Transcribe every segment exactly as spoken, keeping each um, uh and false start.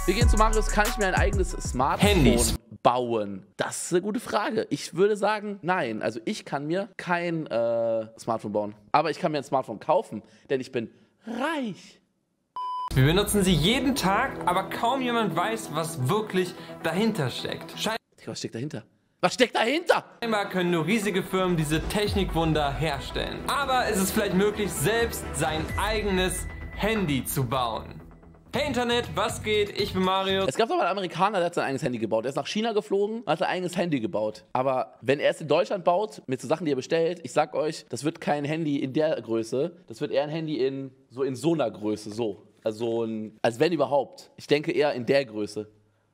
Wir gehen zu Marius. Kann ich mir ein eigenes Smartphone Handys bauen? Das ist eine gute Frage. Ich würde sagen, nein. Also ich kann mir kein äh, Smartphone bauen. Aber ich kann mir ein Smartphone kaufen, denn ich bin reich. Wir benutzen sie jeden Tag, aber kaum jemand weiß, was wirklich dahinter steckt. Was steckt dahinter? Was steckt dahinter? Scheinbar können nur riesige Firmen diese Technikwunder herstellen. Aber ist es vielleicht möglich, selbst sein eigenes Handy zu bauen? Hey Internet, was geht? Ich bin Mario. Es gab doch mal einen Amerikaner, der hat sein eigenes Handy gebaut. Der ist nach China geflogen und hat sein eigenes Handy gebaut. Aber wenn er es in Deutschland baut, mit so Sachen, die er bestellt, ich sag euch, das wird kein Handy in der Größe. Das wird eher ein Handy in so in so einer Größe, so. Also ein, als wenn überhaupt. Ich denke eher in der Größe.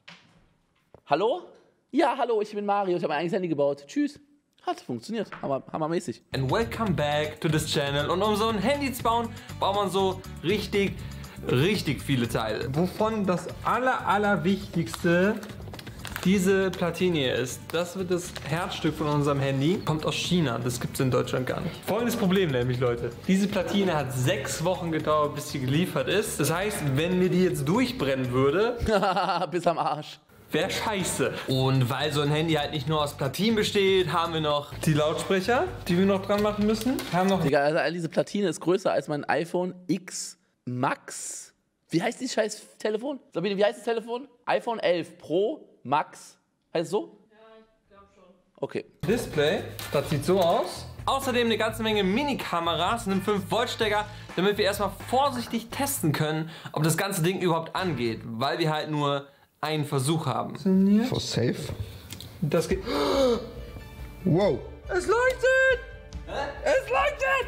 Hallo? Ja, hallo, ich bin Mario. Ich habe mein eigenes Handy gebaut. Tschüss. Hat funktioniert. Hammer, hammermäßig. And welcome back to this channel. Und um so ein Handy zu bauen, braucht man so richtig, richtig viele Teile. Wovon das aller, aller wichtigste diese Platine hier ist. Das wird das Herzstück von unserem Handy. Kommt aus China. Das gibt es in Deutschland gar nicht. Folgendes Problem nämlich, Leute. Diese Platine hat sechs Wochen gedauert, bis sie geliefert ist. Das heißt, wenn mir die jetzt durchbrennen würde... Bis am Arsch. Wäre scheiße. Und weil so ein Handy halt nicht nur aus Platinen besteht, haben wir noch die Lautsprecher, die wir noch dran machen müssen. Wir haben noch Digga, also diese Platine ist größer als mein iPhone X Max. Wie heißt dieses scheiß Telefon? Sabine, wie heißt das Telefon? iPhone elf Pro Max. Heißt es so? Ja, ich glaube schon. Okay. Display, das sieht so aus. Außerdem eine ganze Menge Mini-Kameras, einen fünf Volt Stecker, damit wir erstmal vorsichtig testen können, ob das ganze Ding überhaupt angeht, weil wir halt nur einen Versuch haben. For safe. Das geht. Wow. Es leuchtet! Hä? Es leuchtet!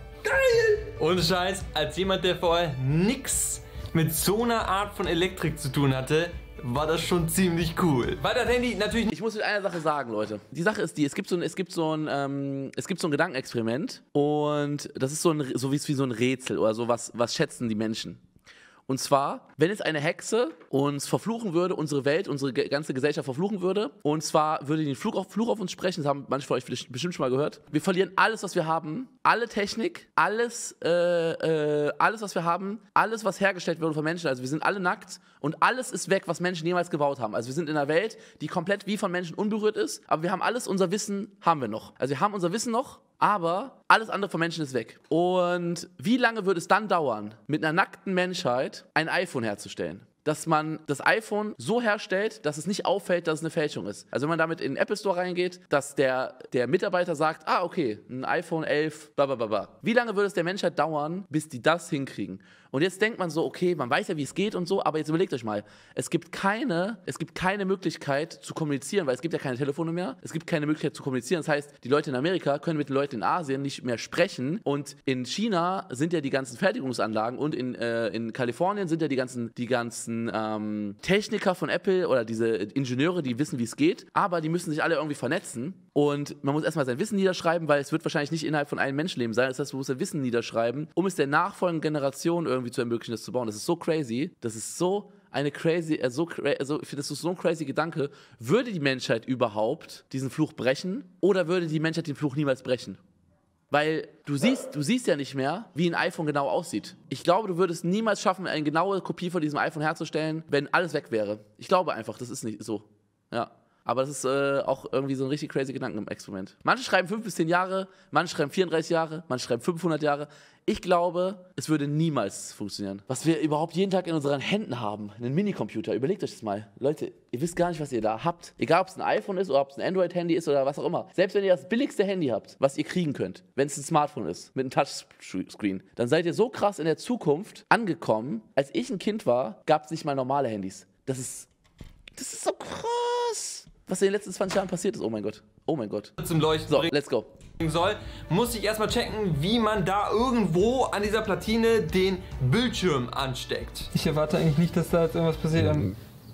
Geil! Ohne Scheiß, als jemand, der vorher nix mit so einer Art von Elektrik zu tun hatte, war das schon ziemlich cool. Weil das Handy natürlich. Ich muss mit einer Sache sagen, Leute. Die Sache ist die, es gibt so ein, es gibt so ein, ähm, es gibt so ein Gedankenexperiment und das ist so ein, so wie, wie so ein Rätsel oder so, was, was schätzen die Menschen? Und zwar, wenn jetzt eine Hexe uns verfluchen würde, unsere Welt, unsere ganze Gesellschaft verfluchen würde, und zwar würde die den Fluch auf, Fluch auf uns sprechen, das haben manche von euch bestimmt schon mal gehört. Wir verlieren alles, was wir haben, alle Technik, alles, äh, äh, alles, was wir haben, alles, was hergestellt wurde von Menschen. Also wir sind alle nackt und alles ist weg, was Menschen jemals gebaut haben. Also wir sind in einer Welt, die komplett wie von Menschen unberührt ist, aber wir haben alles, unser Wissen haben wir noch. Also wir haben unser Wissen noch, aber alles andere von Menschen ist weg. Und wie lange würde es dann dauern, mit einer nackten Menschheit ein iPhone herzustellen? Dass man das iPhone so herstellt, dass es nicht auffällt, dass es eine Fälschung ist. Also wenn man damit in den Apple Store reingeht, dass der, der Mitarbeiter sagt, ah okay, ein iPhone elf, blablabla. Wie lange würde es der Menschheit dauern, bis die das hinkriegen? Und jetzt denkt man so, okay, man weiß ja, wie es geht und so, aber jetzt überlegt euch mal, es gibt keine, es gibt keine Möglichkeit zu kommunizieren, weil es gibt ja keine Telefone mehr, es gibt keine Möglichkeit zu kommunizieren. Das heißt, die Leute in Amerika können mit den Leuten in Asien nicht mehr sprechen und in China sind ja die ganzen Fertigungsanlagen und in, äh, in Kalifornien sind ja die ganzen, die ganzen ähm, Techniker von Apple oder diese Ingenieure, die wissen, wie es geht, aber die müssen sich alle irgendwie vernetzen und man muss erstmal sein Wissen niederschreiben, weil es wird wahrscheinlich nicht innerhalb von einem Menschenleben sein, das heißt, man muss sein Wissen niederschreiben, um es der nachfolgenden Generation irgendwie irgendwie zu ermöglichen, das zu bauen. Das ist so crazy. Das ist so eine crazy, äh, so, also ich finde, das ist so ein crazy Gedanke. Würde die Menschheit überhaupt diesen Fluch brechen oder würde die Menschheit den Fluch niemals brechen? Weil du siehst, du siehst ja nicht mehr, wie ein iPhone genau aussieht. Ich glaube, du würdest niemals schaffen, eine genaue Kopie von diesem iPhone herzustellen, wenn alles weg wäre. Ich glaube einfach, das ist nicht so. Ja. Aber das ist äh, auch irgendwie so ein richtig crazy Gedankenexperiment. Manche schreiben fünf bis zehn Jahre, manche schreiben vierunddreißig Jahre, manche schreiben fünfhundert Jahre. Ich glaube, es würde niemals funktionieren. Was wir überhaupt jeden Tag in unseren Händen haben, einen Minicomputer, überlegt euch das mal. Leute, ihr wisst gar nicht, was ihr da habt. Egal, ob es ein iPhone ist oder ob es ein Android-Handy ist oder was auch immer. Selbst wenn ihr das billigste Handy habt, was ihr kriegen könnt, wenn es ein Smartphone ist, mit einem Touchscreen, dann seid ihr so krass in der Zukunft angekommen. Als ich ein Kind war, gab es nicht mal normale Handys. Das ist, das ist so krass. Was in den letzten zwanzig Jahren passiert ist, oh mein Gott. Oh mein Gott. Zum Leuchten so, let's go. Soll, muss ich erstmal checken, wie man da irgendwo an dieser Platine den Bildschirm ansteckt. Ich erwarte eigentlich nicht, dass da jetzt irgendwas passiert. Mhm.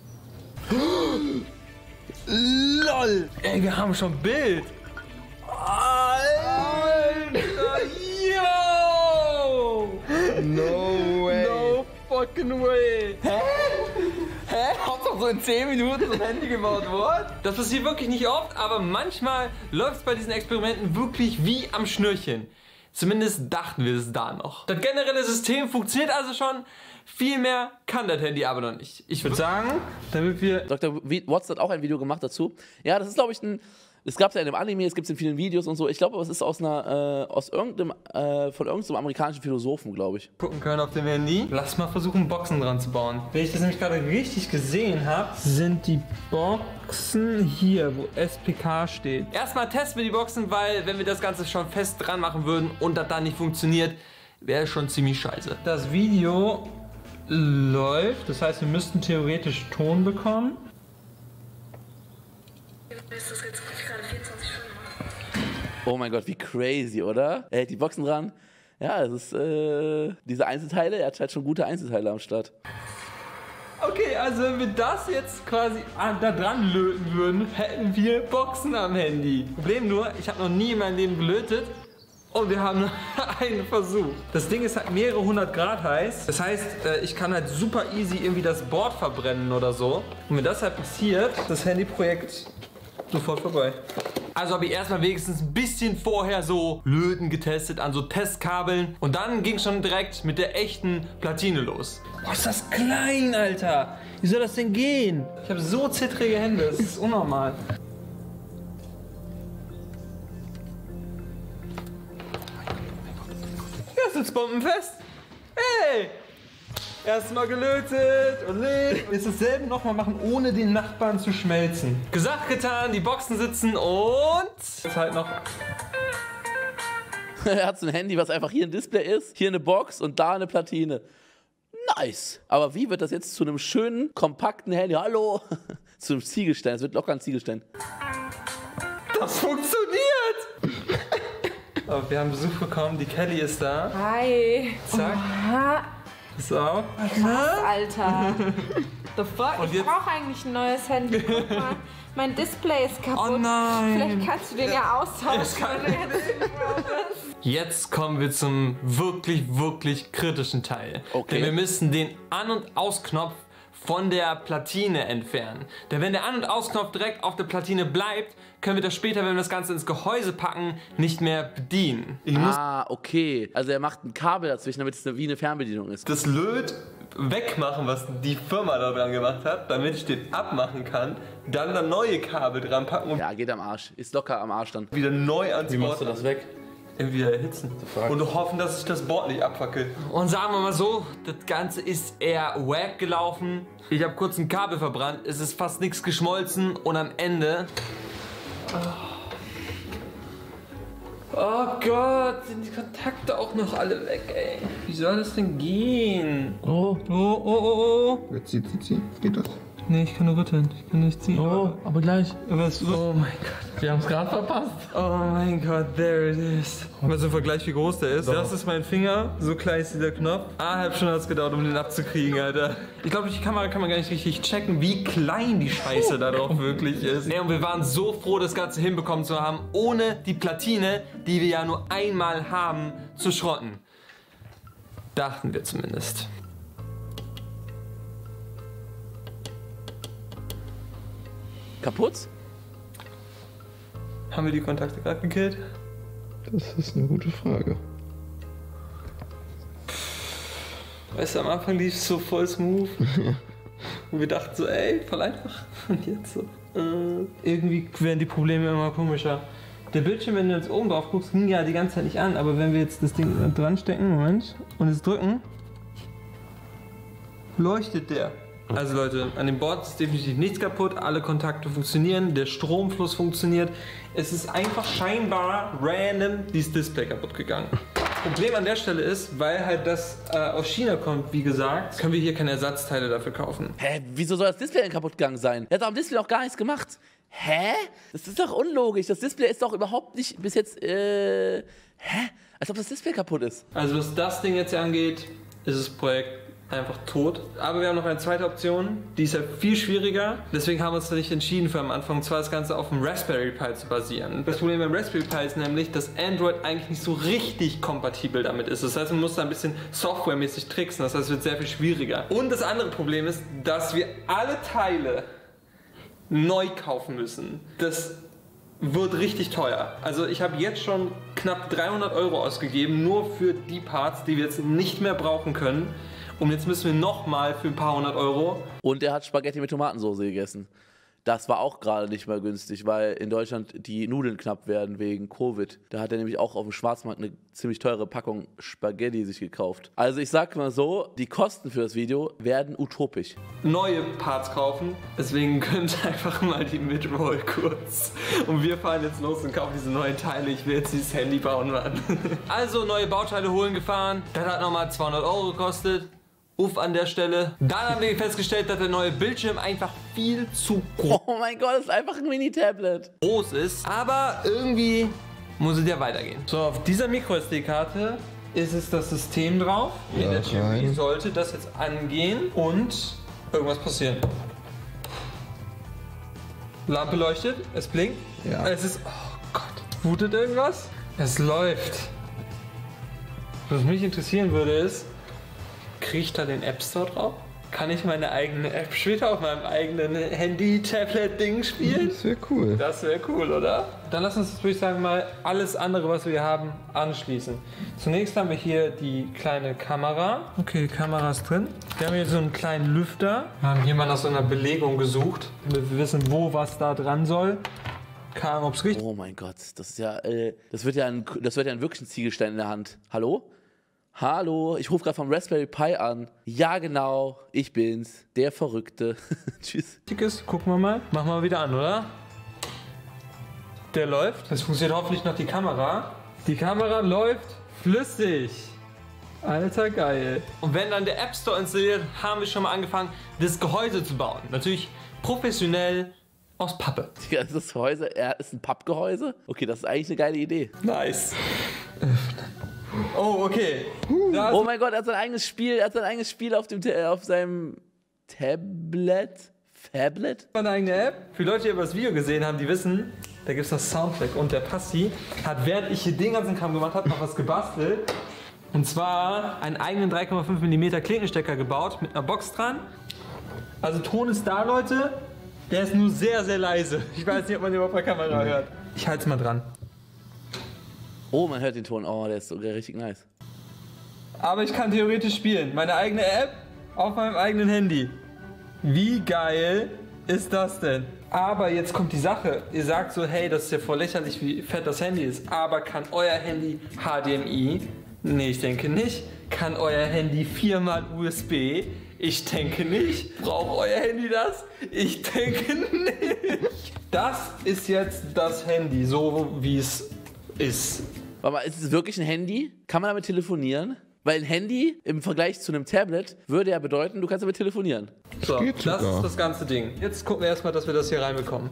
LOL! Ey, wir haben schon Bild. Alter! Yo! No way! No fucking way! Hä? Hä? Hauptsache so in zehn Minuten ein Handy gebaut worden? Das passiert wirklich nicht oft, aber manchmal läuft es bei diesen Experimenten wirklich wie am Schnürchen. Zumindest dachten wir es da noch. Das generelle System funktioniert also schon. Viel mehr kann das Handy aber noch nicht. Ich würde sagen, damit wir... Doktor Watts hat auch ein Video gemacht dazu. Ja, das ist, glaube ich, ein... Es gab es ja in dem Anime, es gibt es in vielen Videos und so. Ich glaube, es ist aus einer, äh, aus irgendeinem, äh, von irgendeinem amerikanischen Philosophen, glaube ich. Gucken können auf dem Handy. Lass mal versuchen, Boxen dran zu bauen. Wenn ich das nämlich gerade richtig gesehen habe, sind die Boxen hier, wo S P K steht. Erstmal testen wir die Boxen, weil wenn wir das Ganze schon fest dran machen würden und das dann nicht funktioniert, wäre schon ziemlich scheiße. Das Video läuft, das heißt, wir müssten theoretisch Ton bekommen. Oh mein Gott, wie crazy, oder? Er hält die Boxen dran. Ja, das ist, äh, diese Einzelteile, er hat halt schon gute Einzelteile am Start. Okay, also wenn wir das jetzt quasi da dran löten würden, hätten wir Boxen am Handy. Problem nur, ich habe noch nie in meinem Leben gelötet und wir haben nur einen Versuch. Das Ding ist halt mehrere hundert Grad heiß. Das heißt, ich kann halt super easy irgendwie das Board verbrennen oder so. Und wenn das halt passiert, das Handyprojekt sofort vorbei. Also habe ich erstmal wenigstens ein bisschen vorher so Löten getestet an so Testkabeln. Und dann ging schon direkt mit der echten Platine los. Boah, ist das klein, Alter. Wie soll das denn gehen? Ich habe so zittrige Hände, das ist unnormal. Ja, sitzt bombenfest. Hey! Erstmal gelötet und legt. Jetzt dasselbe nochmal machen, ohne den Nachbarn zu schmelzen. Gesagt, getan, die Boxen sitzen und... Jetzt halt noch... Er hat so ein Handy, was einfach hier ein Display ist, hier eine Box und da eine Platine. Nice. Aber wie wird das jetzt zu einem schönen, kompakten Handy? Hallo? Zu einem Ziegelstein. Es wird locker ein Ziegelstein. Das funktioniert! Oh, wir haben Besuch bekommen, die Kelly ist da. Hi. Zack. Oha. So. Krass, Alter. The fuck? Und Ich jetzt- brauche eigentlich ein neues Handy. Guck mal, mein Display ist kaputt. Oh nein. Vielleicht kannst du den ja austauschen, kann- wenn du jetzt irgendwo bist. Jetzt kommen wir zum wirklich, wirklich kritischen Teil. Okay. Denn wir müssen den An- und Ausknopf von der Platine entfernen. Denn wenn der An- und Ausknopf direkt auf der Platine bleibt, können wir das später, wenn wir das Ganze ins Gehäuse packen, nicht mehr bedienen. Ich muss Ah, okay. Also er macht ein Kabel dazwischen, damit es eine, wie eine Fernbedienung ist. das Löt wegmachen, was die Firma da dran gemacht hat, damit ich den abmachen kann, dann das neue Kabel dran packen und Ja, geht am Arsch. Ist locker am Arsch dann. wieder neu ans Board du das weg? irgendwie erhitzen. Und hoffen, dass sich das Board nicht abfackelt. Und sagen wir mal so, das Ganze ist eher wack gelaufen. Ich habe kurz ein Kabel verbrannt, es ist fast nichts geschmolzen und am Ende... Oh. oh Gott, sind die Kontakte auch noch alle weg, ey. Wie soll das denn gehen? Oh, oh, oh, oh, oh. Jetzt zieh, zieh, zieh. Geht das? Nee, ich kann nur rütteln. Ich kann nicht ziehen. Oh, aber gleich. Was? Oh mein Gott. Wir haben es gerade verpasst. Oh mein Gott, there it is. Mal so im Vergleich, wie groß der ist. Das ist mein Finger, so klein ist dieser Knopf. Eineinhalb Stunden hat es gedauert, um den abzukriegen, Alter. Ich glaube, durch die Kamera kann man gar nicht richtig checken, wie klein die Scheiße da drauf wirklich ist. Ja, und wir waren so froh, das Ganze hinbekommen zu haben, ohne die Platine, die wir ja nur einmal haben, zu schrotten. Dachten wir zumindest. Kaputt? Haben wir die Kontakte gerade gekillt? Das ist eine gute Frage. Weißt du, am Anfang lief es so voll smooth. Und wir dachten so, ey, voll einfach. Und jetzt so, äh, irgendwie werden die Probleme immer komischer. Der Bildschirm, wenn du jetzt oben drauf guckst, ging ja die ganze Zeit nicht an. Aber wenn wir jetzt das Ding dran stecken, Moment, und es drücken, leuchtet der. Also Leute, an dem Board ist definitiv nichts kaputt, alle Kontakte funktionieren, der Stromfluss funktioniert. Es ist einfach scheinbar random dieses Display kaputt gegangen. Problem an der Stelle ist, weil halt das äh, aus China kommt, wie gesagt, können wir hier keine Ersatzteile dafür kaufen. Hä, wieso soll das Display denn kaputt gegangen sein? Er hat doch am Display noch gar nichts gemacht. Hä? Das ist doch unlogisch. Das Display ist doch überhaupt nicht bis jetzt, äh, hä? Als ob das Display kaputt ist. Also was das Ding jetzt hier angeht, ist das Projekt einfach tot. Aber wir haben noch eine zweite Option, die ist halt viel schwieriger. Deswegen haben wir uns da nicht entschieden für am Anfang, und zwar das Ganze auf dem Raspberry Pi zu basieren. Das Problem beim Raspberry Pi ist nämlich, dass Android eigentlich nicht so richtig kompatibel damit ist. Das heißt, man muss da ein bisschen softwaremäßig tricksen, das heißt, es wird sehr viel schwieriger. Und das andere Problem ist, dass wir alle Teile neu kaufen müssen. Das wird richtig teuer. Also ich habe jetzt schon knapp dreihundert Euro ausgegeben, nur für die Parts, die wir jetzt nicht mehr brauchen können. Und jetzt müssen wir nochmal für ein paar hundert Euro. Und er hat Spaghetti mit Tomatensauce gegessen. Das war auch gerade nicht mehr günstig, weil in Deutschland die Nudeln knapp werden wegen Covid. Da hat er nämlich auch auf dem Schwarzmarkt eine ziemlich teure Packung Spaghetti sich gekauft. Also ich sag mal so, die Kosten für das Video werden utopisch. Neue Parts kaufen. Deswegen könnt ihr einfach mal die Midroll kurz. Und wir fahren jetzt los und kaufen diese neuen Teile. Ich will jetzt dieses Handy bauen, Mann. Also neue Bauteile holen gefahren. Das hat nochmal zweihundert Euro gekostet. Uff an der Stelle. Dann haben wir festgestellt, dass der neue Bildschirm einfach viel zu groß Oh mein Gott, das ist einfach ein Mini-Tablet. ist. Aber irgendwie muss es ja weitergehen. So, auf dieser Micro-S D-Karte ist es das System drauf. In der Theorie rein. sollte das jetzt angehen und irgendwas passieren. Lampe leuchtet, es blinkt. Ja. Es ist... Oh Gott. Bootet irgendwas? Es läuft. Was mich interessieren würde ist, kriege ich da den App Store drauf? Kann ich meine eigene App später auf meinem eigenen Handy-Tablet-Ding spielen? Das wäre cool. Das wäre cool, oder? Dann lass uns, würde ich sagen, mal alles andere, was wir haben, anschließen. Zunächst haben wir hier die kleine Kamera. Okay, Kamera ist drin. Wir haben hier so einen kleinen Lüfter. Wir haben hier mal nach so einer Belegung gesucht. Wir wissen, wo was da dran soll. Keine Ahnung, ob es richtig Oh mein Gott, das ist ja, äh, das wird ja ein, das wird ja ein wirklich ein Ziegelstein in der Hand. Hallo? Hallo, ich rufe gerade vom Raspberry Pi an. Ja genau, ich bin's, der Verrückte. Tschüss. ist. Gucken wir mal. Machen wir mal wieder an, oder? Der läuft. Jetzt funktioniert hoffentlich noch die Kamera. Die Kamera läuft flüssig. Alter, geil. Und wenn dann der App Store installiert, haben wir schon mal angefangen, das Gehäuse zu bauen. Natürlich professionell aus Pappe. Ja, ist das Gehäuse, er ist ein Pappgehäuse? Okay, das ist eigentlich eine geile Idee. Nice. Oh, okay. Da Oh mein Gott, er hat sein eigenes Spiel, er hat sein eigenes Spiel auf, dem, Ta- auf seinem Tablet. Tablet? eine eigene App. Für Leute, die aber das Video gesehen haben, die wissen, da gibt es das Soundtrack. Und der Passi hat, während ich hier den ganzen Kram gemacht habe, noch was gebastelt. Und zwar einen eigenen drei Komma fünf Millimeter Klinkenstecker gebaut mit einer Box dran. Also Ton ist da, Leute. Der ist nur sehr, sehr leise. Ich weiß nicht, ob man den auf der Kamera hört. Ich halte es mal dran. Oh, man hört den Ton. Oh, der ist sogar richtig nice. Aber ich kann theoretisch spielen. Meine eigene App auf meinem eigenen Handy. Wie geil ist das denn? Aber jetzt kommt die Sache. Ihr sagt so, hey, das ist ja voll lächerlich, wie fett das Handy ist. Aber kann euer Handy H D M I? Nee, ich denke nicht. Kann euer Handy viermal U S B? Ich denke nicht. Braucht euer Handy das? Ich denke nicht. Das ist jetzt das Handy, so wie es ist. Warte mal, ist es wirklich ein Handy? Kann man damit telefonieren? Weil ein Handy im Vergleich zu einem Tablet würde ja bedeuten, du kannst damit telefonieren. So, geht das sogar. ist das ganze Ding. Jetzt gucken wir erstmal, dass wir das hier reinbekommen.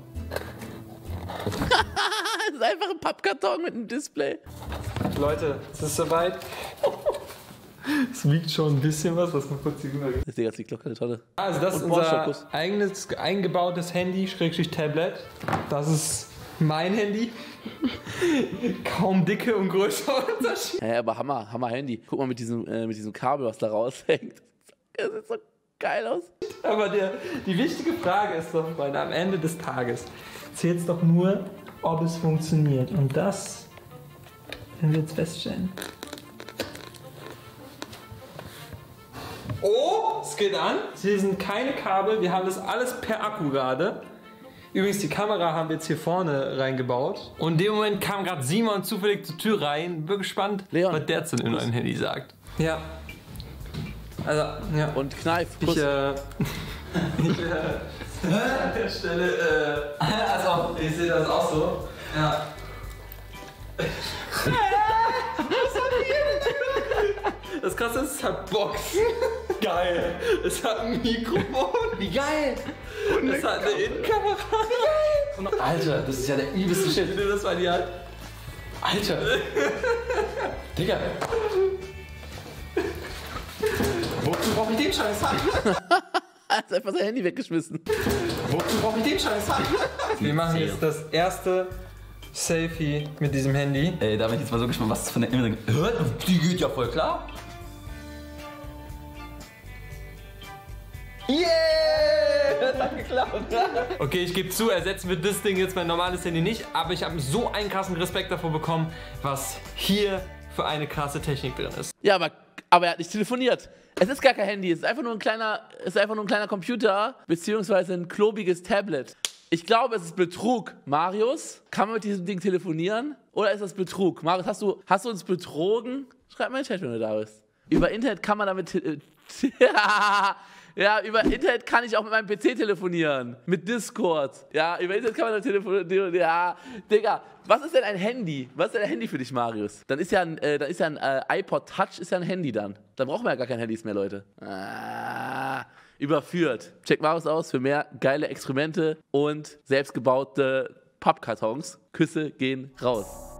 Das ist einfach ein Pappkarton mit einem Display. Leute, es ist soweit. Es wiegt schon ein bisschen was, was noch kurz hier rüber geht. Das Ding liegt locker eine Tonne. Also das ist Und unser Bohrstockkuss. eigenes eingebautes Handy, Schrägstrich Tablet. Das ist mein Handy. Kaum Dicke und größer Unterschied. Ja, ja, aber Hammer, Hammer Handy. Guck mal mit diesem, äh, mit diesem Kabel, was da raushängt. Das sieht so geil aus. Aber der, die wichtige Frage ist doch, Freunde, am Ende des Tages zählt es doch nur, ob es funktioniert. Und das werden wir jetzt feststellen. Oh, es geht an. Hier sind keine Kabel, wir haben das alles per Akku gerade. Übrigens, die Kamera haben wir jetzt hier vorne reingebaut. Und in dem Moment kam gerade Simon zufällig zur Tür rein. Bin gespannt, Leon. was der zu dem neuen Handy sagt. Ja. Also, ja. Und Kneif. Ich, Kuss. äh, ich, äh, an der Stelle, äh, also, ich sehe das auch so. Ja. Das Krasse ist, es hat Boxen. Geil. Es hat ein Mikrofon. Wie geil. Und es hat eine Innenkamera. Alter, das ist ja der übelste Shit. Nimm das mal in die Hand. Alter. Digga. Wozu brauche ich den Scheiß? Er hat einfach sein Handy weggeschmissen. Wozu brauche ich den Scheiß? Wir machen jetzt das erste Selfie mit diesem Handy. Ey, da bin ich jetzt mal so gespannt, was das von der Inneren... Hört, die geht ja voll klar. Yeah! Das hat geklappt. Okay, ich gebe zu, ersetzen wir das Ding jetzt mein normales Handy nicht, aber ich habe so einen krassen Respekt davor bekommen, was hier für eine krasse Technik drin ist. Ja, aber, aber er hat nicht telefoniert. Es ist gar kein Handy, es ist einfach nur ein kleiner, es ist einfach nur ein kleiner Computer, beziehungsweise ein klobiges Tablet. Ich glaube, es ist Betrug. Marius, kann man mit diesem Ding telefonieren? Oder ist das Betrug? Marius, hast du, hast du uns betrogen? Schreib mal in den Chat, wenn du da bist. Über Internet kann man damit... Äh, ja, über Internet kann ich auch mit meinem P C telefonieren. Mit Discord. Ja, über Internet kann man damit telefonieren. Ja, Digga, was ist denn ein Handy? Was ist denn ein Handy für dich, Marius? Dann ist ja ein, äh, dann ist ja ein äh, iPod Touch ist ja ein Handy dann. Dann brauchen wir ja gar kein Handys mehr, Leute. Ah, überführt. Check Marius aus für mehr geile Experimente und selbstgebaute Pappkartons. Küsse gehen raus.